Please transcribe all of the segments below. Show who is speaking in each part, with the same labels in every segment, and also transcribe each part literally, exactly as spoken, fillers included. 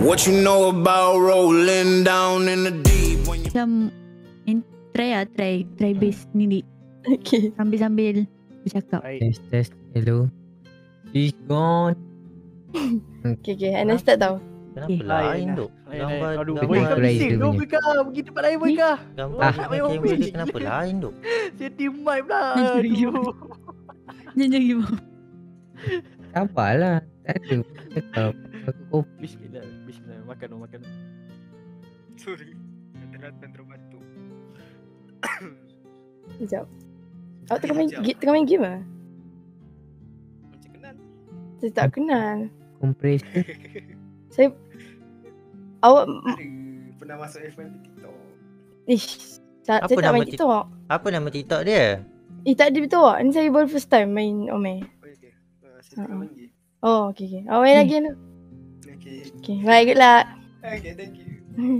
Speaker 1: What you know about rolling down in the deep when you...
Speaker 2: Macam in, try lah, try try bass ni ni.
Speaker 3: Okay.
Speaker 2: Sambil-sambil bercakap.
Speaker 4: Test test. Hello. She's gone.
Speaker 3: Okay, okay. Anda start tau.
Speaker 5: Kenapa
Speaker 2: Eh.
Speaker 5: lain tu? Gambar
Speaker 4: Aduh,
Speaker 5: gambar
Speaker 4: boy, kau
Speaker 5: gambar-
Speaker 4: bising kau Bika. Pergi tempat lain Bika.
Speaker 5: gambar
Speaker 4: Ah.
Speaker 5: gambar kamera dia kenapa lain tu?
Speaker 4: Setting mic pula.
Speaker 2: Sorry.
Speaker 4: Aduh.
Speaker 2: Jangan gitu.
Speaker 6: Sabarlah. Tak ada. Cakap. Aku kopi.
Speaker 4: Bismillah. Bismillah. Makan dong, makan dong.
Speaker 7: Sorry. Datang terbantu.
Speaker 3: Sekejap. Awak tengah main, ga- tengah main game lah?
Speaker 7: Macam kenal.
Speaker 3: Saya tak kenal.
Speaker 6: Kompresor.
Speaker 3: Saya... Awak...
Speaker 7: Ada pernah masuk F one TikTok.
Speaker 3: Ish. Saya,
Speaker 5: Apa
Speaker 3: saya tak
Speaker 5: nama
Speaker 3: main
Speaker 5: tik-
Speaker 3: TikTok.
Speaker 5: Apa nama TikTok dia?
Speaker 3: Eh tak ada betul. Ni saya baru first time main Ome.
Speaker 7: Oh, okay. Uh, saya tengah
Speaker 3: Ha.
Speaker 7: main game.
Speaker 3: Oh, okay, okay. Awak main
Speaker 2: Hmm.
Speaker 3: lagi tu.
Speaker 7: Okay.
Speaker 3: Okay, bye. Good luck.
Speaker 7: Okay, thank you.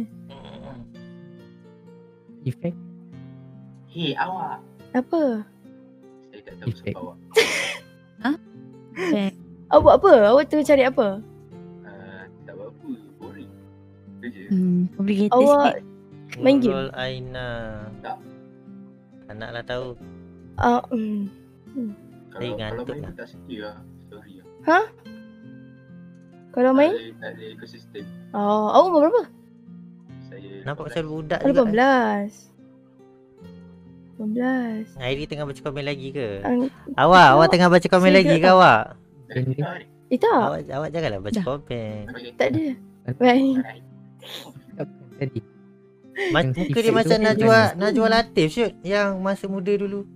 Speaker 6: Efek.
Speaker 8: Hei awak.
Speaker 3: Apa?
Speaker 8: Saya tak tahu
Speaker 6: Efek.
Speaker 8: siapa awak.
Speaker 2: Okay.
Speaker 3: Awak buat apa? Awak tengah cari apa?
Speaker 8: Uh, tak buat apa. Boring. Kerja.
Speaker 2: Hmm, complicated
Speaker 3: Awak...
Speaker 2: sikit.
Speaker 3: Main game?
Speaker 5: Nurul Aina.
Speaker 8: Tak.
Speaker 5: Tak naklah tahu.
Speaker 3: Uh, hmm.
Speaker 8: Kalau,
Speaker 5: Saya
Speaker 8: kalau
Speaker 5: ngantuk
Speaker 8: main
Speaker 5: lah.
Speaker 8: pun tak setia lah. Sorry lah.
Speaker 3: Kalau
Speaker 8: Tak
Speaker 3: main?
Speaker 8: ada, tak ada ekosistem.
Speaker 3: Oh, awak umur berapa?
Speaker 8: Saya
Speaker 5: Nampak macam budak
Speaker 3: Oh,
Speaker 5: juga.
Speaker 3: lapan belas. lapan belas.
Speaker 5: Hairi tengah baca komen lagi ke?
Speaker 3: Um,
Speaker 5: Awak, awak tengah baca komen
Speaker 3: Saya
Speaker 5: lagi
Speaker 3: tak
Speaker 5: ke
Speaker 3: tahu.
Speaker 5: awak?
Speaker 8: dah dengar ni.
Speaker 3: eh tak.
Speaker 5: Awak awak janganlah baca
Speaker 2: Dah.
Speaker 5: komen.
Speaker 8: Okay.
Speaker 3: Tak ada. Bye.
Speaker 6: Tadi.
Speaker 5: Mas,
Speaker 6: Yang
Speaker 5: muka dia
Speaker 6: efek
Speaker 5: macam
Speaker 6: tu
Speaker 5: Najwa,
Speaker 6: kan.
Speaker 5: Najwa Latif shoot yang masa muda dulu.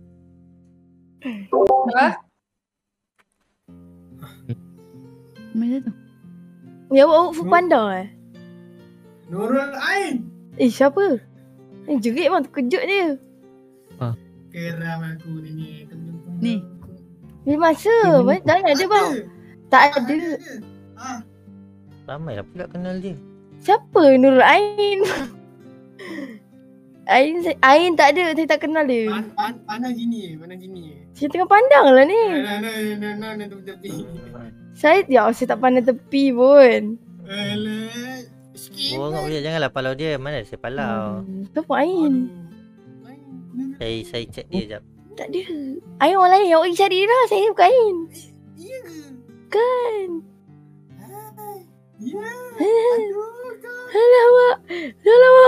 Speaker 2: Macam tu.
Speaker 3: Ya, awak, awak full panda eh?
Speaker 9: Nurul Ain.
Speaker 3: Eh, siapa? Eh, jerit bang. Terkejut dia.
Speaker 9: Keram aku ni ni.
Speaker 2: Ni.
Speaker 3: Bila masa? Mana dah ada bang? Tak ada.
Speaker 9: Ah,
Speaker 5: Ramai lah pula kenal dia.
Speaker 3: Siapa Nurul Ain? Ain, saya- Ain tak ada. Saya tak kenal dia.
Speaker 9: pan, pan, pandang gini, pandang gini.
Speaker 3: Saya tengah pandang lah ni.
Speaker 9: Nah, nah, nah, nah, nah, tepi-tepi.
Speaker 3: Saya, ya saya tak pandang tepi pun.
Speaker 9: Alah, sikit.
Speaker 5: Oh, enggak boleh janganlah palau dia. Mana ada saya palau.
Speaker 3: Hmm, siapa Ain?
Speaker 5: Saya saya check dia jap.
Speaker 3: Tak ada. Ain orang lain. Awak pergi cari dia lah. Saya bukan Ain.
Speaker 9: Iya ke?
Speaker 3: Kan.
Speaker 9: Ah, Ya. Aduh, kau.
Speaker 3: Alah awak. Alah awak.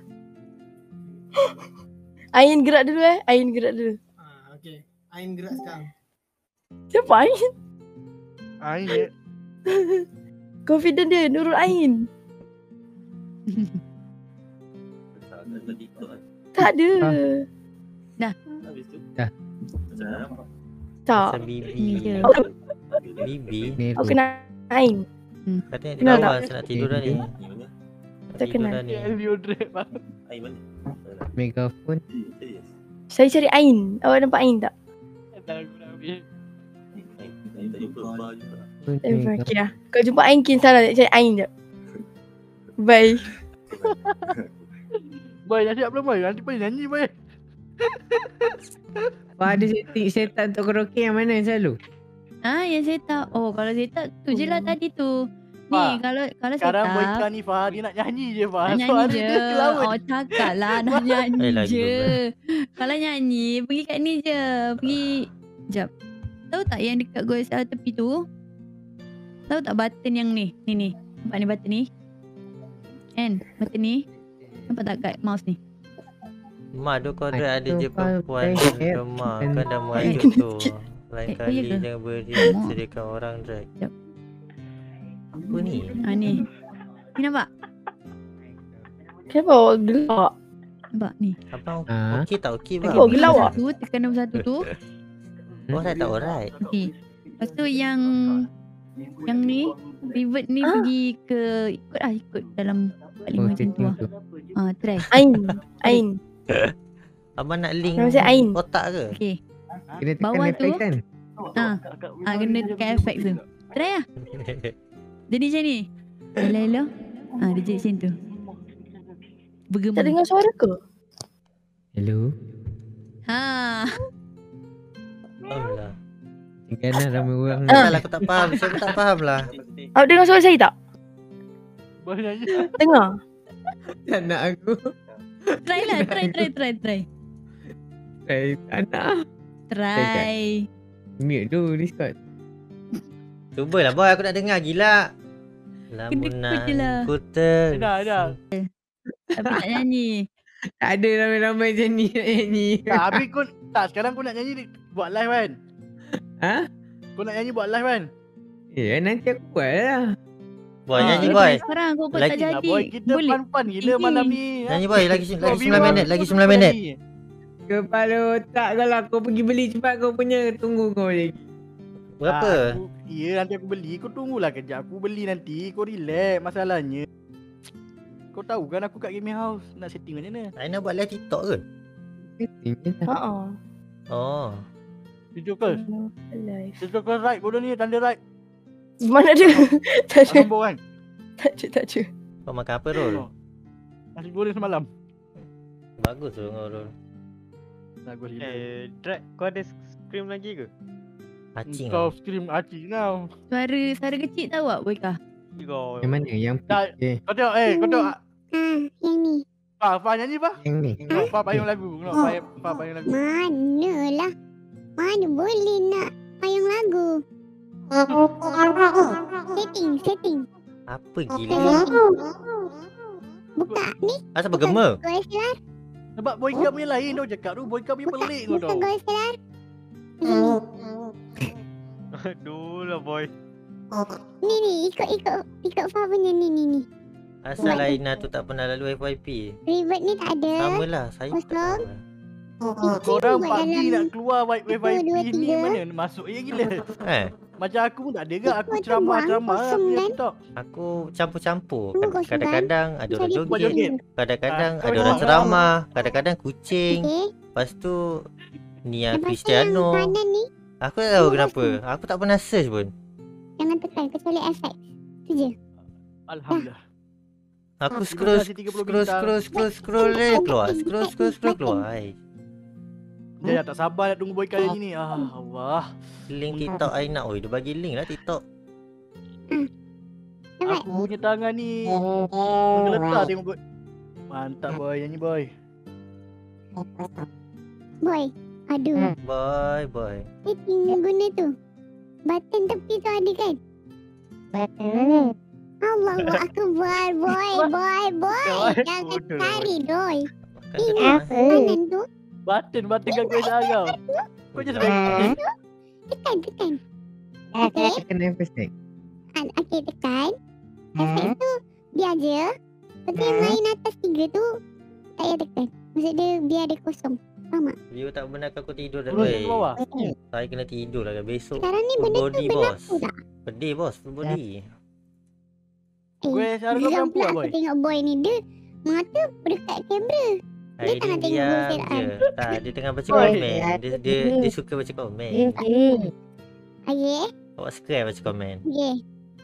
Speaker 3: Ain gerak dulu eh. Ain gerak dulu.
Speaker 9: Ah, okey. Ain gerak sekarang.
Speaker 3: Siapa Ain?
Speaker 4: Air.
Speaker 3: Confident dia. Nurul Ain.
Speaker 8: Tak ada TikTok kan.
Speaker 3: Tak ada.
Speaker 8: Habis tu.
Speaker 6: Dah.
Speaker 8: Macam mana nampak?
Speaker 3: Tak.
Speaker 5: Pasal Bibi.
Speaker 2: Ni je.
Speaker 5: Bibi.
Speaker 6: Nero.
Speaker 3: Aku kenal Ain.
Speaker 5: Katanya di
Speaker 3: Kenal
Speaker 5: bawah
Speaker 3: tak?
Speaker 5: saya nak tidur dah ni.
Speaker 8: Ni mana?
Speaker 3: Tak
Speaker 5: Tidur
Speaker 3: kenal.
Speaker 5: dah ni.
Speaker 4: Deodorant bang.
Speaker 8: Ain mana?
Speaker 6: Megafon.
Speaker 8: Eh, serius.
Speaker 3: Saya cari Ain. Awak nampak Ain tak?
Speaker 4: Dah aku dah habis.
Speaker 8: Ain Ain tak jumpa bar juga.
Speaker 3: Eh, okay lah. Kau jumpa Ain kin salah. Cari Ain je. Bye.
Speaker 4: Boy, dah siap belum boy? Nanti boy nyanyi boy.
Speaker 6: Apa ada setting setup untuk karaoke yang mana selalu?
Speaker 2: Ah, yang saya tak. Oh, kalau saya tak tu je lah tadi tu. Ni,
Speaker 4: Fah,
Speaker 2: kalau kalau saya
Speaker 4: Sekarang boy
Speaker 2: tak.
Speaker 4: Ika ni Fah, dia nak nyanyi je Fah.
Speaker 2: Nak
Speaker 4: Suara
Speaker 2: nyanyi je.
Speaker 4: dia kelawar.
Speaker 2: Oh, cakap lah nak nyanyi
Speaker 5: Eh, lagi
Speaker 2: je. Kalau nyanyi, pergi kat ni je. Pergi, sekejap. Tahu tak yang dekat gua salah tepi tu? Tahu tak button yang ni? Ni ni. Nampak ni button ni? Kan? Button ni. Nampak tak kat mouse ni?
Speaker 5: Mak tu kau ada ada
Speaker 6: Itu
Speaker 5: je
Speaker 6: kau
Speaker 5: perempuan
Speaker 6: press
Speaker 5: di
Speaker 6: app
Speaker 5: rumah.
Speaker 6: dan-
Speaker 5: Kan dah merajuk tu. Lain
Speaker 2: Eh,
Speaker 5: kali
Speaker 2: iya ke?
Speaker 5: jangan beri
Speaker 2: Mak.
Speaker 5: sediakan orang drag.
Speaker 2: Sekejap.
Speaker 5: Apa ni?
Speaker 2: Ah ni. Ni nampak?
Speaker 3: Kenapa awak gelak?
Speaker 2: Nampak ni.
Speaker 5: Abang
Speaker 6: Ah.
Speaker 5: okey tak okey
Speaker 3: Okay,
Speaker 5: bang?
Speaker 3: Oh,
Speaker 2: pilih
Speaker 3: gelap ah?
Speaker 2: satu, tekan nombor satu tu.
Speaker 5: Oh saya tak alright.
Speaker 2: Okey. Lepas tu yang yang ni pivot ni
Speaker 3: Ah.
Speaker 2: pergi ke ikut lah ikut dalam empat lima
Speaker 6: Oh,
Speaker 2: macam tu lah.
Speaker 6: tu.
Speaker 2: Ah, try.
Speaker 3: Ain. Ain.
Speaker 5: Abang nak link
Speaker 3: Nama saya Ain.
Speaker 5: otak ke?
Speaker 2: Okey.
Speaker 6: Kena tekan
Speaker 2: Bawah
Speaker 6: efek
Speaker 2: tu.
Speaker 6: kan?
Speaker 2: Ah, ah kena tekan efek tu. Try lah. Jadi macam ni. Hello hello. Ah, dia jadi macam tu. Bergema.
Speaker 3: Tak dengar suara ke?
Speaker 6: Hello.
Speaker 2: Ha.
Speaker 5: Alah.
Speaker 6: Kan ramai orang.
Speaker 3: Ah.
Speaker 5: Salah aku tak faham. Saya pun tak faham lah.
Speaker 3: Awak dengar suara saya tak?
Speaker 8: Boy nyanyi.
Speaker 3: Tengah.
Speaker 6: Tak nak aku.
Speaker 2: Try lah, try, try, try, try.
Speaker 6: Eh, tak nak.
Speaker 2: Try.
Speaker 6: Mute tu Discord.
Speaker 5: Cubalah boy, aku nak dengar gila.
Speaker 2: Kena-kena je lah.
Speaker 5: Lamunan ku ter.
Speaker 8: Dah, dah.
Speaker 2: Tapi tak nyanyi.
Speaker 6: Tak ada ramai-ramai macam ni nak nyanyi.
Speaker 8: Tak, habis kau tak sekarang kau nak nyanyi buat live kan?
Speaker 6: Ha?
Speaker 8: Kau nak nyanyi buat live kan?
Speaker 6: Eh, nanti aku buat lah.
Speaker 5: Boy
Speaker 2: Ah,
Speaker 5: nyanyi
Speaker 2: eh,
Speaker 5: boy.
Speaker 2: Sekarang kau pun
Speaker 5: Lagi-
Speaker 2: tak
Speaker 8: Nah,
Speaker 2: jadi.
Speaker 8: boy, kita
Speaker 2: Boleh.
Speaker 8: fun-fun gila
Speaker 2: Ini.
Speaker 8: malam ni.
Speaker 5: Nyanyi boy, lagi
Speaker 8: Kau
Speaker 5: lagi sembilan
Speaker 8: viewer
Speaker 5: minit,
Speaker 8: aku
Speaker 5: lagi
Speaker 8: kau
Speaker 5: sembilan
Speaker 8: buat
Speaker 5: minit.
Speaker 8: ni.
Speaker 6: Kepala otak kalau kau pergi beli cepat kau punya. Tunggu kau lagi.
Speaker 5: Berapa?
Speaker 8: Ah, aku, ya nanti aku beli. Kau tunggulah kejap. Aku beli nanti. Kau relax masalahnya. Kau tahu kan aku kat gaming house. Nak setting macam mana?
Speaker 5: I nak buat live TikTok ke?
Speaker 6: Ini tak.
Speaker 3: Haa.
Speaker 5: Oh.
Speaker 8: Tujuh ke?
Speaker 3: Live.
Speaker 8: Tujuh ke right bodoh ni. Tanda right.
Speaker 3: Mana ada? Tak ada.
Speaker 8: Nombor kan?
Speaker 3: Tak ada, tak ada.
Speaker 5: Kau makan apa Rol?
Speaker 8: Oh. Nasi goreng semalam.
Speaker 5: Bagus tu kau Rol.
Speaker 8: Bagus gila.
Speaker 10: Eh, Drag, kau ada scream lagi ke?
Speaker 5: Acing
Speaker 8: Kau
Speaker 5: lah.
Speaker 8: stream acing kau.
Speaker 2: Suara, suara kecil tahu tak Boy kah?
Speaker 10: Kau.
Speaker 6: Yang mana? Yang
Speaker 8: Tak.
Speaker 6: eh,
Speaker 8: Kau tengok eh. Kau tengok.
Speaker 11: Ah, yang ni.
Speaker 8: Fah, Fah nyanyi Fah.
Speaker 6: yang ni.
Speaker 8: Tengok Fah payung lagu. Tengok Fah, Fah payung lagu.
Speaker 11: Manalah. Mana boleh nak payung lagu. Setting, setting.
Speaker 5: Apa gila ni?
Speaker 11: Buka ni.
Speaker 5: Asal bergema?
Speaker 11: Gol selar.
Speaker 8: Sebab boy cup punya lain tau cakap tu. Boy cup punya
Speaker 11: Buka,
Speaker 8: pelik kau
Speaker 11: buka
Speaker 8: tau.
Speaker 11: gol selar. Macam
Speaker 10: Aduh lah boy.
Speaker 11: ni. Ni ni, ikut ikut ikut Fah punya ni ni ni.
Speaker 5: Asal Aina tu tak pernah lalu F Y P.
Speaker 11: Revert ni tak ada.
Speaker 5: Sama lah, saya tak
Speaker 11: Kosong.
Speaker 5: tahu lah.
Speaker 8: Korang
Speaker 11: buat
Speaker 8: pagi
Speaker 11: dalam
Speaker 8: nak keluar F Y P
Speaker 11: dua,
Speaker 8: ni
Speaker 11: tiga.
Speaker 8: mana masuk je gila.
Speaker 5: Eh,
Speaker 8: Macam aku pun tak ada ke. Aku
Speaker 11: Ikut tu
Speaker 8: ceramah-ceramah
Speaker 11: buang,
Speaker 8: lah
Speaker 11: kosong
Speaker 8: punya
Speaker 11: kan?
Speaker 8: TikTok.
Speaker 5: aku campur-campur.
Speaker 11: Tunggu,
Speaker 5: Kad-
Speaker 11: kosong kan?
Speaker 5: Kadang-kadang ada orang
Speaker 11: Cari
Speaker 8: Buat
Speaker 5: joget,
Speaker 8: joget.
Speaker 5: kadang-kadang
Speaker 8: Ah,
Speaker 5: ada
Speaker 8: kau
Speaker 5: orang
Speaker 8: buat
Speaker 5: ceramah, kadang-kadang kucing.
Speaker 11: Okey.
Speaker 5: Lepas tu Nia
Speaker 11: Lepas tu yang
Speaker 5: Cristiano.
Speaker 11: kanan ni
Speaker 5: Aku tak tahu
Speaker 11: Tunggu,
Speaker 5: kenapa. Aku tak pernah search pun.
Speaker 11: jangan tekan kecuali efek. Tu je.
Speaker 8: Alhamdulillah.
Speaker 5: Aku
Speaker 8: Ah,
Speaker 5: scroll
Speaker 8: tiga tiga puluh
Speaker 5: scroll
Speaker 8: bintang.
Speaker 5: scroll scroll scroll eh keluar. Scroll scroll scroll keluar. Hai.
Speaker 8: Dia tak sabar nak tunggu boy kali ni. Ah Allah.
Speaker 5: Link TikTok Aina. Oi, dia bagi link lah TikTok.
Speaker 11: Dapat.
Speaker 8: Aku punya tangan ni menggeletar tengok boy. Mantap boy, nyanyi boy.
Speaker 11: Boy. Aduh.
Speaker 5: Bye bye.
Speaker 11: Setting guna tu. Button tepi tu ada kan? Button. Allahu Akbar. Boy, boy, boy. Jangan cari boy.
Speaker 5: Makan
Speaker 11: Ini
Speaker 5: kat mana?
Speaker 11: kanan tu.
Speaker 8: Button, button kat kuasa kau. Kau je sebaik.
Speaker 11: Tekan, tekan. Okey.
Speaker 6: Tekan efek.
Speaker 11: Ah, Okey, tekan. Efek tu biar je. Lepas tu yang lain atas tiga tu tak payah tekan. Maksud dia biar dia kosong. Faham tak?
Speaker 5: Dia tak benarkan aku tidur dah
Speaker 8: Turun
Speaker 5: weh.
Speaker 8: ke bawah.
Speaker 5: Saya kena tidur lah kan. Besok
Speaker 11: Sekarang ni
Speaker 5: full
Speaker 11: benda tu
Speaker 5: body
Speaker 11: berlaku
Speaker 5: bos.
Speaker 11: tak?
Speaker 5: Pedih bos, full body.
Speaker 8: Gue sekarang kau
Speaker 11: geram
Speaker 8: bilang
Speaker 11: pula
Speaker 8: puas
Speaker 11: aku
Speaker 8: boy.
Speaker 11: tengok boy ni. Dia mata dekat kamera.
Speaker 5: Hari
Speaker 11: tak nak
Speaker 5: ni
Speaker 11: tengok
Speaker 5: diam
Speaker 11: Hussein
Speaker 5: je. Tak, dia tengah baca
Speaker 8: Oi.
Speaker 5: komen. Dia, dia, dia suka baca komen.
Speaker 11: Okey.
Speaker 5: Awak suka kan baca komen?
Speaker 11: Okey.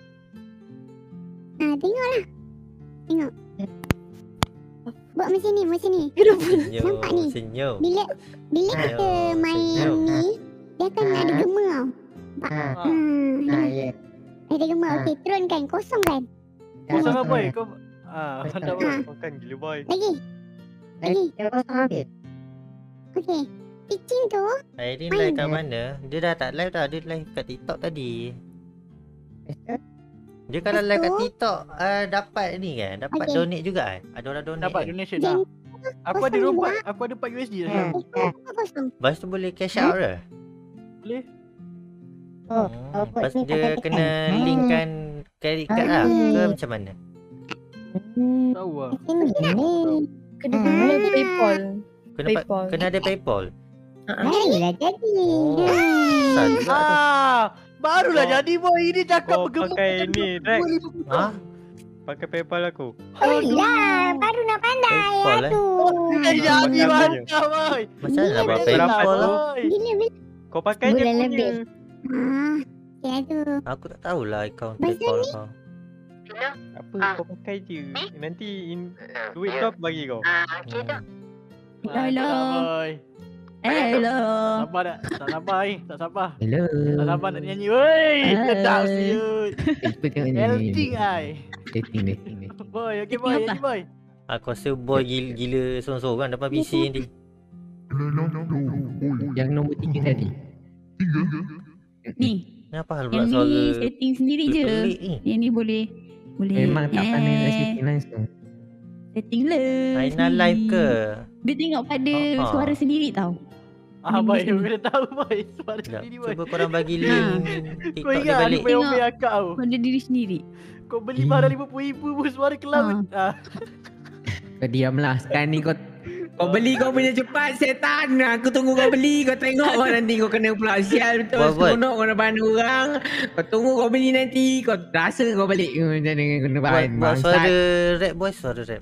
Speaker 11: Ah, tengoklah. Tengok. Buat macam ni, macam ni.
Speaker 5: Senyum,
Speaker 11: Nampak ni?
Speaker 5: senyum.
Speaker 11: Bila bila
Speaker 5: Ayo,
Speaker 11: kita main
Speaker 5: senyum.
Speaker 11: ni, dia akan ada gema tau. Nampak?
Speaker 8: Ah.
Speaker 11: Hmm. Ada gema. Okey, turunkan. Kosong kan?
Speaker 8: Kau sama boy. Kau ah, mantap boy.
Speaker 11: Ah.
Speaker 10: Makan gila boy.
Speaker 11: Lagi. Lagi. Okey. Pitching tu,
Speaker 5: Airin
Speaker 11: Main
Speaker 5: live kat
Speaker 11: je.
Speaker 5: mana? Dia dah tak live dah. Dia live kat TikTok tadi. Dia kalau live kat
Speaker 11: Betul.
Speaker 5: TikTok uh, dapat ni kan? Dapat
Speaker 11: Okey.
Speaker 5: donate juga kan? Ada orang donate
Speaker 8: Dapat
Speaker 5: kan?
Speaker 8: donation
Speaker 11: Dan-
Speaker 8: dah. Aku ada
Speaker 11: kosong
Speaker 8: rompak.
Speaker 11: juga.
Speaker 8: Aku ada empat U S D dah.
Speaker 11: Eh, kenapa kosong?
Speaker 5: Lepas tu boleh cash out ke?
Speaker 8: Boleh.
Speaker 5: Hmm. Lepas tu dia kena linkkan credit card lah ke macam mana?
Speaker 8: Tahu ah.
Speaker 11: Macam ni tak?
Speaker 3: Kena guna PayPal.
Speaker 5: Kena, pa-
Speaker 3: PayPal.
Speaker 5: kena ada PayPal?
Speaker 11: Barulah jadi.
Speaker 5: Oh, susah juga tu.
Speaker 8: Ah, barulah
Speaker 10: Kau-
Speaker 8: jadi boy. Ini cakap
Speaker 10: Kau
Speaker 8: bergema.
Speaker 10: pakai ni, Drag.
Speaker 5: Ha?
Speaker 10: Pakai PayPal aku.
Speaker 11: Oh lah, baru nak pandai.
Speaker 5: PayPal eh?
Speaker 11: Aduh.
Speaker 8: Eh, jadi
Speaker 10: Makan
Speaker 8: mantap boy.
Speaker 5: Macam mana nak buat
Speaker 11: Bila
Speaker 10: berapa
Speaker 5: PayPal lah?
Speaker 8: Boy.
Speaker 11: Bila bila.
Speaker 10: Kau pakai je
Speaker 11: Bulan
Speaker 10: punya.
Speaker 11: lebih. Ah, ya tu.
Speaker 5: Aku tak tahulah account
Speaker 11: Pasal
Speaker 5: PayPal kau.
Speaker 10: Apa kau pakai je. Nanti in, duit tu aku bagi kau.
Speaker 5: Hmm.
Speaker 2: Hello.
Speaker 8: Mantap, boy.
Speaker 2: Hello.
Speaker 8: Sabar tak? Tak sabar eh. Tak sabar.
Speaker 6: Hello.
Speaker 8: Tak sabar nak nyanyi. Woi, sedap siut.
Speaker 6: Cuba tengok ni.
Speaker 8: Melting ai.
Speaker 6: Dating, dating, dating.
Speaker 8: Boy, okay
Speaker 2: Setting
Speaker 8: boy,
Speaker 2: apa?
Speaker 8: okay boy.
Speaker 5: Aku rasa boy gila, gila sorang-sorang depan P C nanti.
Speaker 4: Yang nombor tiga tadi.
Speaker 2: Ni.
Speaker 5: Kenapa hal pula
Speaker 2: Yang
Speaker 5: suara
Speaker 2: ni setting sendiri je.
Speaker 5: pelik ni?
Speaker 2: Yang ni boleh. Boleh.
Speaker 4: Memang tak pandai nak
Speaker 2: Eh,
Speaker 4: setting langsung.
Speaker 2: Setting lah.
Speaker 5: Aina
Speaker 2: sendiri.
Speaker 5: live ke?
Speaker 2: Dia tengok pada
Speaker 5: Ah, ah.
Speaker 2: suara sendiri tau.
Speaker 8: Ah,
Speaker 2: Ni
Speaker 8: boy,
Speaker 2: sini.
Speaker 8: aku dah tahu boy. Suara
Speaker 5: Sekejap,
Speaker 8: sendiri boy.
Speaker 5: cuba korang bagi
Speaker 2: Ha.
Speaker 5: link
Speaker 8: Kau
Speaker 5: TikTok dia
Speaker 8: ingat
Speaker 5: balik.
Speaker 8: aku main omel akak tau.
Speaker 2: Pada diri sendiri.
Speaker 8: Kau beli barang lima puluh ribu pun suara kelaut. Ah.
Speaker 4: Kau diamlah. Sekarang ni kau kau beli kau punya cepat setan. Aku tunggu kau beli. Kau tengok kau nanti kau kena pula sial betul.
Speaker 5: Buat, buat.
Speaker 4: Seronok kau nak bantu orang. Kau tunggu kau beli nanti. Kau rasa kau balik. Macam mana kena
Speaker 5: Buat,
Speaker 4: bahan.
Speaker 5: buat suara rap boy, suara rap.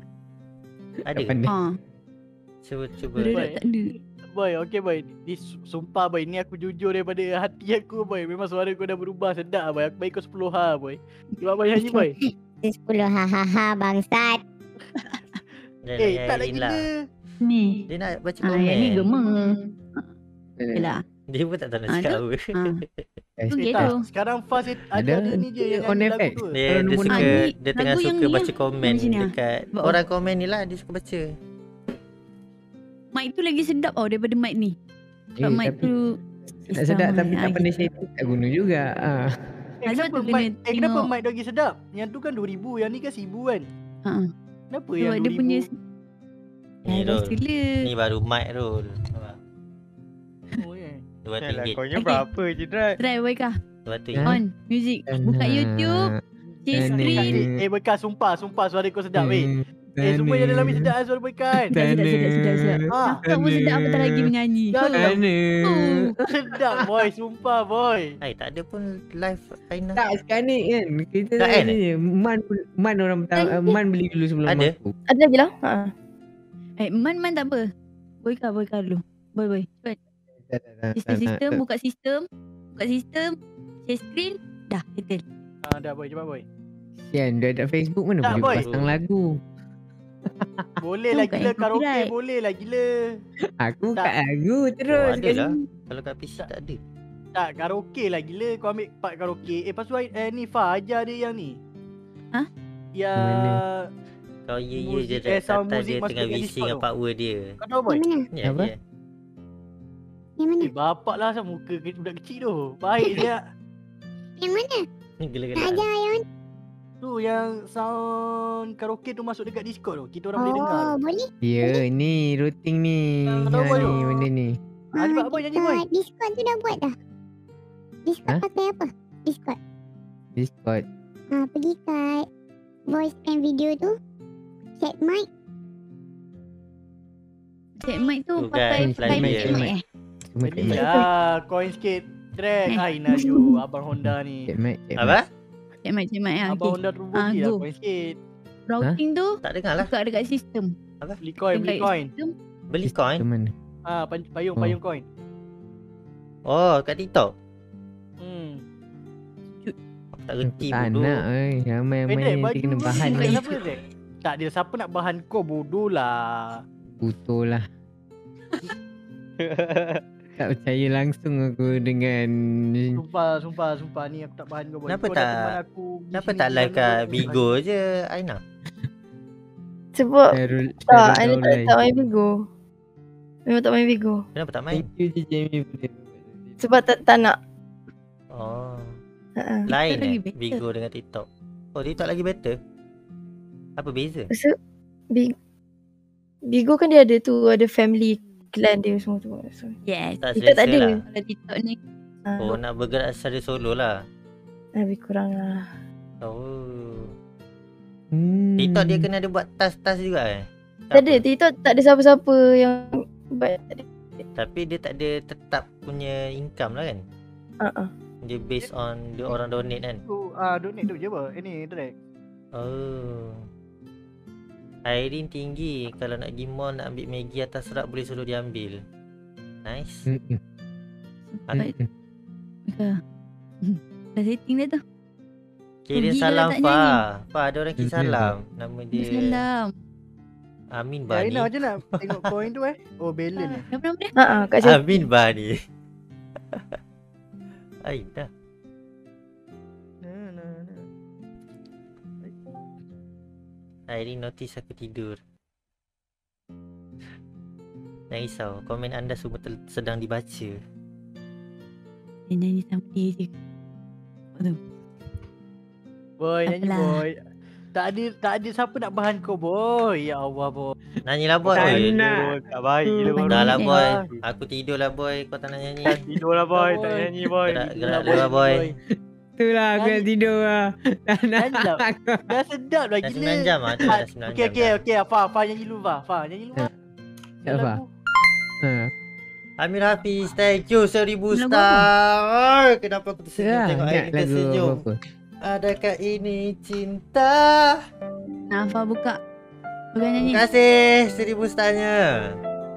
Speaker 5: Ada ke?
Speaker 2: Ha.
Speaker 5: Cuba, cuba.
Speaker 2: Suara
Speaker 8: Boy.
Speaker 2: rap tak ada.
Speaker 8: Boy, okay boy. Ni su- sumpah boy, ni aku jujur daripada hati aku boy. Memang suara kau dah berubah sedap boy. Aku bagi kau sepuluh ha boy. Cuba boy nyanyi boy.
Speaker 11: Sepuluh hahaha bangsat.
Speaker 5: Jangan
Speaker 8: Eh,
Speaker 5: layan
Speaker 8: tak lagi
Speaker 5: lah.
Speaker 8: ke?
Speaker 2: Ni.
Speaker 5: Dia nak baca
Speaker 2: Ah, yang ni
Speaker 5: komen.
Speaker 2: gemar. Okay lah.
Speaker 5: Dia pun tak tahu nak
Speaker 2: Ah,
Speaker 5: cakap
Speaker 2: tu.
Speaker 5: apa.
Speaker 2: Ha.
Speaker 8: Eh,
Speaker 2: Okay
Speaker 8: tak.
Speaker 2: tu.
Speaker 8: Sekarang fast ada,
Speaker 4: Ada.
Speaker 8: ada ni je yang
Speaker 4: On
Speaker 8: nyanyi
Speaker 4: effect.
Speaker 8: lagu tu.
Speaker 5: Dia,
Speaker 4: Kalau
Speaker 5: dia
Speaker 4: nombor
Speaker 5: suka,
Speaker 2: Ah, ni
Speaker 5: dia tengah
Speaker 2: lagu yang
Speaker 5: suka
Speaker 2: ni
Speaker 5: baca
Speaker 2: lah.
Speaker 5: komen
Speaker 2: Yang sini lah.
Speaker 5: dekat
Speaker 2: Sebab
Speaker 5: orang komen ni lah, dia suka baca.
Speaker 2: Mic tu lagi sedap tau daripada mic ni. Sebab
Speaker 4: Eh,
Speaker 2: mic
Speaker 4: tapi
Speaker 2: tu
Speaker 4: tak sedap tapi tak pandai
Speaker 2: saya.
Speaker 4: setting tak guna juga. Ah.
Speaker 8: Eh,
Speaker 2: Azal
Speaker 8: kenapa
Speaker 2: tu
Speaker 8: mic,
Speaker 2: kena
Speaker 8: eh, kenapa
Speaker 2: tengok.
Speaker 8: mic dia lagi sedap? Yang tu kan dua ribu, yang ni kan seribu kan?
Speaker 2: Ha.
Speaker 8: Kenapa
Speaker 2: Sebab
Speaker 8: yang
Speaker 2: dia
Speaker 8: dua ribu?
Speaker 2: punya
Speaker 5: Ni
Speaker 2: Eh,
Speaker 5: Rol.
Speaker 2: rasa
Speaker 5: Ni baru mic Rol. Nampak?
Speaker 8: Oh, yeah.
Speaker 5: Dua
Speaker 10: Yalah,
Speaker 5: ringgit.
Speaker 10: kau ingat
Speaker 2: Okay.
Speaker 10: berapa je Drat?
Speaker 2: Try Boyka.
Speaker 5: Dua tu
Speaker 4: Ha?
Speaker 2: On music. Buka YouTube. Share
Speaker 4: Sana.
Speaker 2: screen.
Speaker 8: Eh, eh bekas sumpah, sumpah suara kau sedap weh.
Speaker 4: Hmm.
Speaker 8: Eh, semua yang dalam ni sedap kan suara bekas.
Speaker 2: Sedap, sedap, sedap, sedap, sedap.
Speaker 8: Ah,
Speaker 2: Cakap pun sedap apatah lagi menyanyi.
Speaker 8: Dah, dah.
Speaker 4: Mana?
Speaker 2: Oh.
Speaker 8: sedap boy, sumpah boy.
Speaker 5: Hai, tak ada pun live Aina.
Speaker 4: Tak sekarang ni kan kita
Speaker 5: Tak kan?
Speaker 4: ni Man Man orang pertama uh, Man beli dulu sebelum
Speaker 5: Ada?
Speaker 4: aku.
Speaker 3: Ada lagi lah. Ha.
Speaker 2: Eh, man man tak apa. Boyka, Boyka dulu. Boy, boy. Cepat.
Speaker 4: Tak, tak, tak,
Speaker 2: Sistem,
Speaker 4: tak,
Speaker 2: sistem.
Speaker 4: tak.
Speaker 2: Buka sistem. Buka sistem. Share screen. Dah, settle.
Speaker 8: Ah, dah boy, cepat boy.
Speaker 4: Sian dia ada Facebook mana
Speaker 8: Tak,
Speaker 4: boleh
Speaker 8: boy.
Speaker 4: pasang lagu.
Speaker 8: Boleh
Speaker 2: Tu
Speaker 8: lah
Speaker 2: bukan
Speaker 8: gila
Speaker 2: yang
Speaker 8: karaoke,
Speaker 2: copyright.
Speaker 8: boleh lah gila.
Speaker 4: Aku
Speaker 8: Tak.
Speaker 4: kat lagu
Speaker 5: Oh,
Speaker 4: terus.
Speaker 5: ada lah. Kalau kat P C tak ada.
Speaker 8: Tak, karaoke lah gila. Kau ambil part karaoke. Eh, lepas tu eh, ni Fah ajar dia yang ni.
Speaker 2: Ha?
Speaker 8: Yang
Speaker 5: Kau ye ye
Speaker 8: Muzik-
Speaker 5: je
Speaker 8: eh,
Speaker 5: Rat.
Speaker 8: sound
Speaker 5: Tak
Speaker 8: muzik
Speaker 5: dia
Speaker 8: masuk
Speaker 5: tengah
Speaker 8: dekat
Speaker 5: V C
Speaker 8: Discord
Speaker 5: dengan
Speaker 8: tu.
Speaker 5: power dia.
Speaker 8: kau tahu boy?
Speaker 11: Yang mana?
Speaker 5: Ya,
Speaker 4: Apa?
Speaker 5: ya.
Speaker 11: Yang mana?
Speaker 8: Eh, bapak lah sama muka ke- budak kecil tu. Baik dia.
Speaker 11: Yang mana?
Speaker 5: Ni
Speaker 11: Nak
Speaker 5: gila-gila.
Speaker 11: ajar yang mana?
Speaker 8: Tu yang sound karaoke tu masuk dekat Discord tu. Kita orang boleh dengar.
Speaker 11: Oh,
Speaker 8: tu.
Speaker 11: boleh.
Speaker 4: Ya ni routing ni.
Speaker 8: Ah,
Speaker 4: Ha,
Speaker 8: tahu, boy,
Speaker 4: ni
Speaker 8: tu.
Speaker 4: benda ni.
Speaker 8: Ah, cepat boy nyanyi boy.
Speaker 11: Discord, Discord tu dah buat dah. Discord
Speaker 4: Ha?
Speaker 11: pakai apa? Discord.
Speaker 4: Discord.
Speaker 11: Ha, pergi kat voice and video tu. Set mic.
Speaker 2: Check mic tu
Speaker 5: Bukan,
Speaker 2: pakai
Speaker 5: lain
Speaker 2: pakai
Speaker 5: dia.
Speaker 2: check mic eh.
Speaker 4: Cuma
Speaker 8: Beli
Speaker 4: check mic.
Speaker 8: lah coin sikit. Drag.
Speaker 2: Eh.
Speaker 8: Hai Naju. Abang Honda ni.
Speaker 4: Check mic. Check mic.
Speaker 5: Apa?
Speaker 2: Check mic, check mic ah.
Speaker 8: Abang
Speaker 2: Okay.
Speaker 8: Honda tu
Speaker 2: Ah,
Speaker 8: beli lah
Speaker 2: go.
Speaker 8: coin sikit.
Speaker 2: Routing tu
Speaker 5: Tak dengar lah.
Speaker 2: buka dekat sistem.
Speaker 8: Beli coin, beli
Speaker 2: Dekat
Speaker 8: coin.
Speaker 2: sistem.
Speaker 5: Beli coin.
Speaker 4: Ke mana?
Speaker 8: Ah, pan- payung,
Speaker 4: Oh.
Speaker 8: payung coin.
Speaker 5: Oh, kat TikTok.
Speaker 8: Hmm.
Speaker 5: Aku tak reti
Speaker 4: Tak
Speaker 5: bodoh.
Speaker 4: nak eh. Ramai
Speaker 8: Eh,
Speaker 4: main
Speaker 8: Drag,
Speaker 4: nanti
Speaker 8: baju
Speaker 4: kena
Speaker 8: tu
Speaker 4: bahan
Speaker 8: bukan
Speaker 4: ni.
Speaker 8: siapa, Drag? Tak ada siapa nak bahan kau bodoh lah.
Speaker 4: Putul lah. Tak percaya langsung aku dengan
Speaker 8: Sumpah, sumpah, sumpah ni aku tak bahan kau boy.
Speaker 5: Kenapa
Speaker 8: Kau dah
Speaker 5: tak-
Speaker 8: teman aku pergi
Speaker 5: Kenapa
Speaker 8: sini
Speaker 5: tak live
Speaker 8: jalan
Speaker 5: kat
Speaker 8: kau-
Speaker 5: Bigo je, Aina?
Speaker 3: Sebab
Speaker 4: Syarul
Speaker 3: tak,
Speaker 4: Syarul
Speaker 3: Aina tak,
Speaker 4: Daulay.
Speaker 3: tak main Bigo. Memang tak main Bigo.
Speaker 5: Kenapa tak main?
Speaker 4: Thank you si Jamie boleh.
Speaker 3: Sebab tak, tak nak.
Speaker 5: Oh,
Speaker 3: Ha.
Speaker 5: lain
Speaker 2: lagi
Speaker 5: eh
Speaker 2: better.
Speaker 5: Bigo dengan TikTok. Oh, TikTok lagi better. Apa beza?
Speaker 3: Masa Big, Bigo kan dia ada tu, ada family clan dia semua tu. So,
Speaker 2: Yes.
Speaker 5: Tak
Speaker 3: TikTok tak
Speaker 5: selesa
Speaker 3: ada.
Speaker 5: lah.
Speaker 2: Kalau TikTok ni
Speaker 3: ah,
Speaker 5: Oh, nak bergerak secara solo lah.
Speaker 3: lebih kurang lah.
Speaker 5: Oh.
Speaker 4: Hmm.
Speaker 5: TikTok dia kena ada buat task-task juga eh?
Speaker 3: Tak ada, TikTok tak ada siapa-siapa yang buat. Tak ada.
Speaker 5: Tapi dia tak ada tetap punya income lah kan?
Speaker 3: Uh-uh.
Speaker 5: Dia based on dia orang donate kan?
Speaker 8: Tu, ah, donate tu je apa? Eh ni, Drag.
Speaker 5: Oh. Airin tinggi. Kalau nak pergi mall nak ambil Maggi atas rak boleh suruh dia ambil. Nice.
Speaker 4: Mm-mm.
Speaker 2: Baik.
Speaker 4: Mm-mm.
Speaker 2: Hmm. Dah setting dah tu.
Speaker 5: Kirim
Speaker 2: Gila
Speaker 5: salam
Speaker 2: tak
Speaker 5: Fa. Fa ada orang kirim
Speaker 4: Mm-mm.
Speaker 5: salam. Nama dia
Speaker 2: Salam.
Speaker 5: Amin
Speaker 8: Ya,
Speaker 5: Bani.
Speaker 8: Aina macam nak tengok coin tu eh? Oh, balance eh.
Speaker 2: Apa nama dia?
Speaker 3: Ha ah, kat sini.
Speaker 5: Amin Bani. Aina.
Speaker 8: Nah, nah, nah.
Speaker 5: Airin notice aku tidur. Jangan risau, komen anda semua tel- sedang dibaca.
Speaker 2: Dia nyanyi sama dia je. Apa tu?
Speaker 8: Boy, nyanyi
Speaker 2: Apalah.
Speaker 8: boy. Tak ada tak ada siapa nak bahan kau boy. Ya Allah boy.
Speaker 5: Nyanyilah boy.
Speaker 10: Tak
Speaker 5: Oi.
Speaker 10: nak. Tak baik gila baru.
Speaker 5: Dah lah
Speaker 2: Nyanyi,
Speaker 5: boy.
Speaker 8: eh.
Speaker 5: Aku tidur lah boy. Kau tak nak nyanyi.
Speaker 10: Tidur lah boy, tak
Speaker 8: boy.
Speaker 10: nyanyi boy.
Speaker 5: Gerak,
Speaker 8: Tidur
Speaker 5: gerak
Speaker 8: lah,
Speaker 5: dulu lah boy.
Speaker 6: Itulah aku nak
Speaker 8: Nyanyi.
Speaker 6: tidur lah. Tak nak.
Speaker 8: Nyanyi lah. Dah sedap lah
Speaker 5: Dah
Speaker 8: gila.
Speaker 5: sembilan jam lah tu. Dah sembilan
Speaker 8: Okey
Speaker 5: jam
Speaker 8: okey
Speaker 5: dah.
Speaker 8: okey Fa Fa nyanyi dulu Fa. Fa nyanyi dulu Fa.
Speaker 4: Tak apa. Ha.
Speaker 5: Amir Hafiz, thank you seribu
Speaker 2: Lagu
Speaker 5: star. Kenapa aku tersenyum
Speaker 4: Ya,
Speaker 5: tengok
Speaker 4: ingat
Speaker 5: Airin
Speaker 4: lagu
Speaker 5: tersenyum.
Speaker 4: apa?
Speaker 5: Adakah ini cinta?
Speaker 2: Nafa buka. Bukan nyanyi.
Speaker 5: Terima kasih seribu starnya.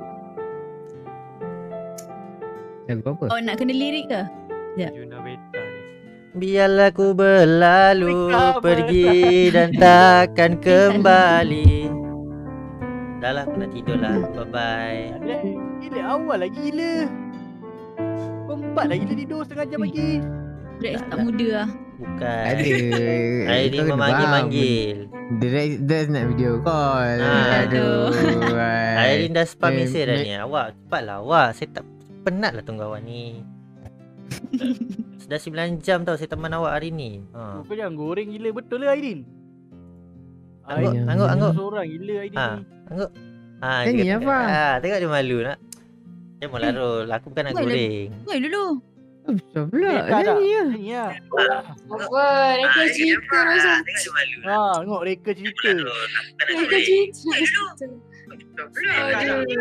Speaker 4: Lagu apa?
Speaker 2: Oh nak kena lirik ke?
Speaker 10: Yuna beta ni.
Speaker 5: Biarlah ku berlalu
Speaker 8: Recover.
Speaker 5: pergi dan takkan kembali. Dah lah aku nak tidur lah. Bye bye.
Speaker 8: Ada gila awal lagi gila. Empat lagi gila tidur setengah jam lagi.
Speaker 2: Rex tak muda lah.
Speaker 5: Bukan.
Speaker 4: Ada.
Speaker 5: Airin
Speaker 4: Kau kena
Speaker 5: memanggil-manggil.
Speaker 4: faham. Drex Drex nak video call.
Speaker 5: Ah.
Speaker 4: Aduh.
Speaker 5: Airin dah spam
Speaker 4: Eh,
Speaker 5: mesej dah
Speaker 4: me-
Speaker 5: ni. Awak cepatlah awak. Saya tak penat lah tunggu awak ni. Sudah sembilan jam tau saya teman awak hari ni. Ha.
Speaker 8: Kau jangan goreng gila betul lah Airin.
Speaker 5: Angguk,
Speaker 8: Airin
Speaker 5: angguk, angguk.
Speaker 8: seorang gila Airin
Speaker 5: Ha.
Speaker 8: ni.
Speaker 5: Angguk. Ha,
Speaker 4: Nyanyi
Speaker 5: dia-
Speaker 4: apa?
Speaker 5: Ha, tengok dia malu nak. Dia malah roll. Aku bukan nak
Speaker 2: Boleh.
Speaker 5: goreng.
Speaker 2: Koi dulu.
Speaker 4: Apa pula?
Speaker 8: Eh, tak, tak.
Speaker 4: Nyanyi lah.
Speaker 8: Nyanyi lah.
Speaker 3: Apa? Reka cerita macam
Speaker 8: Ha, tengok reka cerita.
Speaker 3: Reka cerita. Aduh.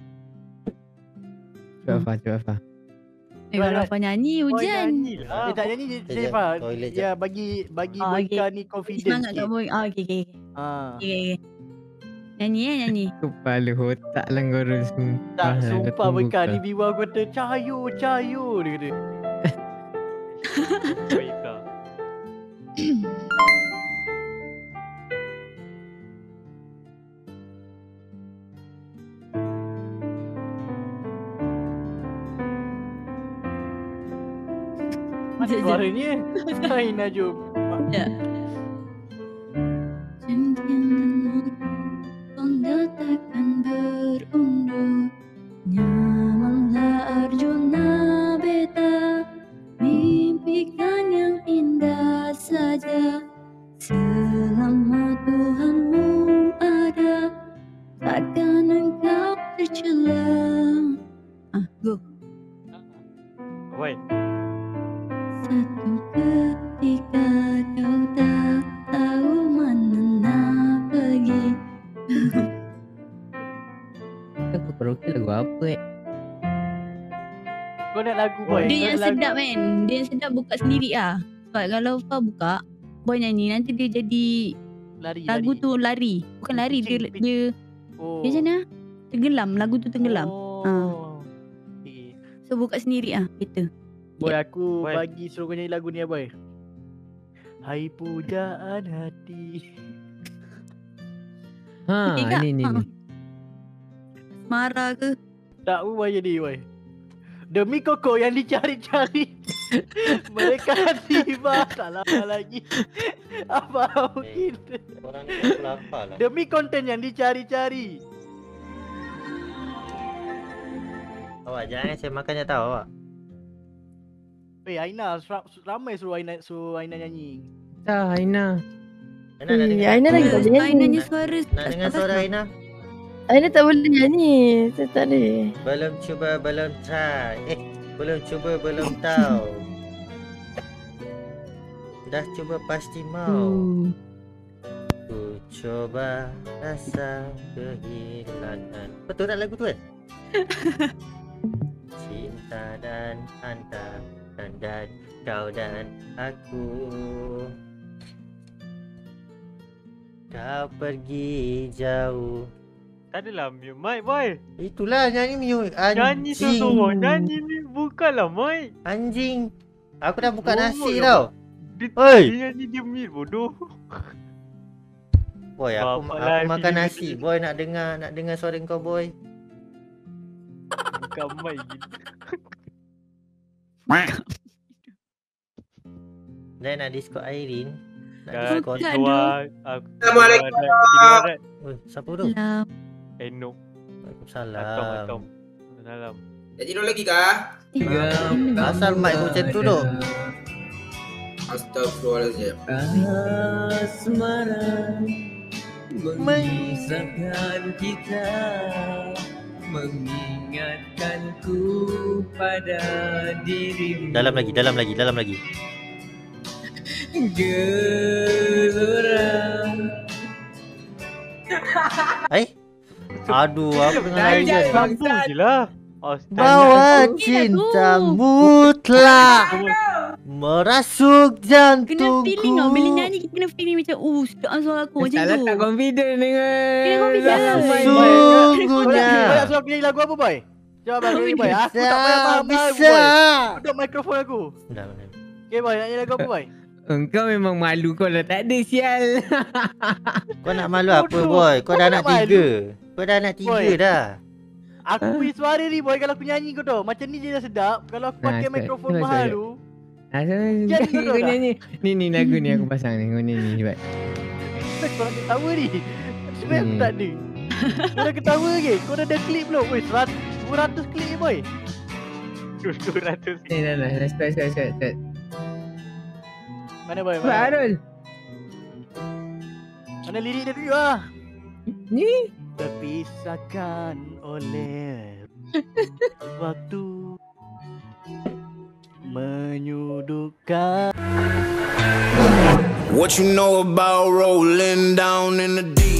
Speaker 4: Cuba Fa, cuba Fa.
Speaker 2: Eh kalau Nafa nyanyi
Speaker 10: Boy
Speaker 2: hujan.
Speaker 10: nyanyi lah.
Speaker 8: Dia tak nyanyi dia
Speaker 5: Sekejap,
Speaker 8: Saifah.
Speaker 5: toilet
Speaker 8: Ya bagi bagi
Speaker 2: Ah,
Speaker 8: Boyka
Speaker 2: okay.
Speaker 8: ni confidence
Speaker 2: Semangat kat
Speaker 8: sikit.
Speaker 2: boy. Ah okey okey.
Speaker 8: Ha.
Speaker 2: Okey okey. Nyanyi eh nyanyi.
Speaker 4: Kepala otak lah korang sumpah.
Speaker 8: Tak
Speaker 4: lah,
Speaker 8: sumpah
Speaker 4: kau tunggu
Speaker 8: Boyka
Speaker 4: kau.
Speaker 8: ni biwa aku kata cahayu cahayu dia kata.
Speaker 10: Baiklah.
Speaker 8: Mana
Speaker 2: Jap, jap.
Speaker 8: suaranya? Aina jom.
Speaker 2: Ya. takkan berundur nyamanlah Arjuna beta mimpikan yang indah saja selama Tuhanmu ada takkan engkau tercela. Ah, go.
Speaker 10: Wait.
Speaker 2: Satu ketika kau tak tahu mana nak pergi.
Speaker 4: Aku karaoke lagu apa eh?
Speaker 8: Kau nak lagu boy?
Speaker 2: Dia
Speaker 8: Kau
Speaker 2: yang
Speaker 8: nak lagu-
Speaker 2: sedap kan. Dia yang sedap buka sendiri ah. Sebab kalau Fah buka, boy nyanyi nanti dia jadi
Speaker 8: Lari,
Speaker 2: lagu
Speaker 8: lari.
Speaker 2: tu lari. Bukan lari dia
Speaker 8: Pitching,
Speaker 2: dia
Speaker 8: Oh.
Speaker 2: dia macam mana? Tenggelam, lagu tu tenggelam.
Speaker 8: Oh.
Speaker 2: Ah.
Speaker 8: Okay.
Speaker 2: So buka sendiri ah, better.
Speaker 8: Boy aku
Speaker 10: Boy.
Speaker 8: bagi suruh kau nyanyi lagu ni ya boy. Hai pujaan hati.
Speaker 4: Ha,
Speaker 2: Okey, Kak?
Speaker 4: ni ni
Speaker 2: Ha.
Speaker 4: ni.
Speaker 2: Marah ke?
Speaker 8: Tak boy jadi boy. Demi koko yang dicari-cari. Mereka tiba tak lama lagi. Apa mungkin?
Speaker 5: Orang ni aku lapar lah.
Speaker 8: Demi konten yang dicari-cari.
Speaker 5: Awak jangan saya makan je tahu awak.
Speaker 8: Eh Aina, ra- ramai suruh Aina suruh Aina nyanyi.
Speaker 4: Dah Aina.
Speaker 5: Aina nak
Speaker 3: Eh,
Speaker 5: dengar.
Speaker 3: Aina lagi tak boleh
Speaker 2: Aina
Speaker 3: nyanyi.
Speaker 2: nyanyi suara
Speaker 5: Nak dengar suara Aina?
Speaker 3: Aina tak boleh nyanyi. Tak, tak boleh.
Speaker 5: Belum cuba, belum try. Eh, belum cuba, belum tahu. Dah cuba pasti mau.
Speaker 2: Oh.
Speaker 5: Ku coba rasa kehilangan. Betul tak lagu tu kan? Cinta dan anda dan, dan kau dan aku. Kau pergi jauh.
Speaker 10: Tak adalah mute mic boy.
Speaker 5: Itulah nyanyi mute. Anjing.
Speaker 10: Nyanyi seorang nyanyi ni bukanlah mic.
Speaker 5: Anjing. Aku dah buka
Speaker 10: Oh,
Speaker 5: nasi
Speaker 10: ya
Speaker 5: tau.
Speaker 10: Dia,
Speaker 5: Oi.
Speaker 10: dia nyanyi dia mute bodoh.
Speaker 5: Boy, aku,
Speaker 10: Bapak
Speaker 5: aku
Speaker 10: live
Speaker 5: makan
Speaker 10: video
Speaker 5: nasi.
Speaker 10: ni.
Speaker 5: Boy nak dengar nak dengar suara kau boy.
Speaker 10: Bukan mic gitu.
Speaker 5: Dan nak Discord Airin.
Speaker 10: Dan
Speaker 2: Bukan
Speaker 10: keluar
Speaker 2: tu.
Speaker 10: aku
Speaker 7: Assalamualaikum.
Speaker 10: Assalamualaikum.
Speaker 5: Oi, siapa tu?
Speaker 2: Salam.
Speaker 10: Eno.
Speaker 5: Waalaikumsalam.
Speaker 10: Atom atom. Salam.
Speaker 7: Dah tidur lagi kah?
Speaker 5: Asal mic kau macam tu duk.
Speaker 7: Astagfirullahaladzim.
Speaker 4: Asmara mengisahkan kita, mengingatkanku pada dirimu.
Speaker 5: Dalam lagi, dalam lagi, dalam lagi.
Speaker 4: Gelora.
Speaker 5: Eh? Aduh, aku dengan
Speaker 10: Dah
Speaker 5: Aizan.
Speaker 10: sambung je lah.
Speaker 5: Bawa
Speaker 2: Astaga.
Speaker 5: cinta mutlak merasuk
Speaker 2: Kena
Speaker 5: jantungku.
Speaker 2: feeling tau. Bila nyanyi kita kena feeling macam uh sedap suara aku macam
Speaker 6: Salah
Speaker 2: tu.
Speaker 6: tak confident dengan
Speaker 2: Kena confident.
Speaker 5: Sungguhnya
Speaker 8: Kau nak suruh aku nyanyi lagu apa boy? Jawab aku ni boy. Aku tak payah
Speaker 5: tak
Speaker 8: faham lagu
Speaker 5: bisa.
Speaker 8: boy. Duduk mikrofon aku.
Speaker 5: Dah, dah.
Speaker 8: Okay boy, nak nyanyi lagu apa boy?
Speaker 6: Engkau memang malu kau lah tak ada sial.
Speaker 5: Kau nak malu apa boy? Kau dah
Speaker 8: Kau
Speaker 5: anak
Speaker 8: nak malu?
Speaker 5: tiga. Kau dah anak tiga
Speaker 8: Boy.
Speaker 5: dah.
Speaker 8: Aku punya suara ni boy kalau aku nyanyi kau tahu. Macam ni je dah sedap. Kalau aku
Speaker 6: Nah,
Speaker 8: pakai
Speaker 6: sebab-
Speaker 8: mikrofon
Speaker 6: sebab-
Speaker 8: mahal
Speaker 6: sebab-
Speaker 8: tu.
Speaker 6: Asal
Speaker 8: Jadi kau
Speaker 6: kau
Speaker 8: dah.
Speaker 6: nyanyi. Ni ni lagu ni aku pasang ni. Kau nyanyi cepat.
Speaker 8: Kau nak ketawa ni. Sebenarnya aku
Speaker 6: Hmm.
Speaker 8: tak ada. Kau dah ketawa ke? Kau dah ada klip belum? Weh, seratus, dua ratus klip ni boy.
Speaker 10: dua ratus.
Speaker 6: Ni dah dah. Dah start start start. start.
Speaker 8: Mana boy?
Speaker 6: Cepat
Speaker 8: Mana,
Speaker 6: Arul.
Speaker 8: mana lirik dia dulu ah?
Speaker 6: Ni.
Speaker 8: Terpisahkan oleh waktu menyudutkan.
Speaker 1: What you know about rolling down in the deep?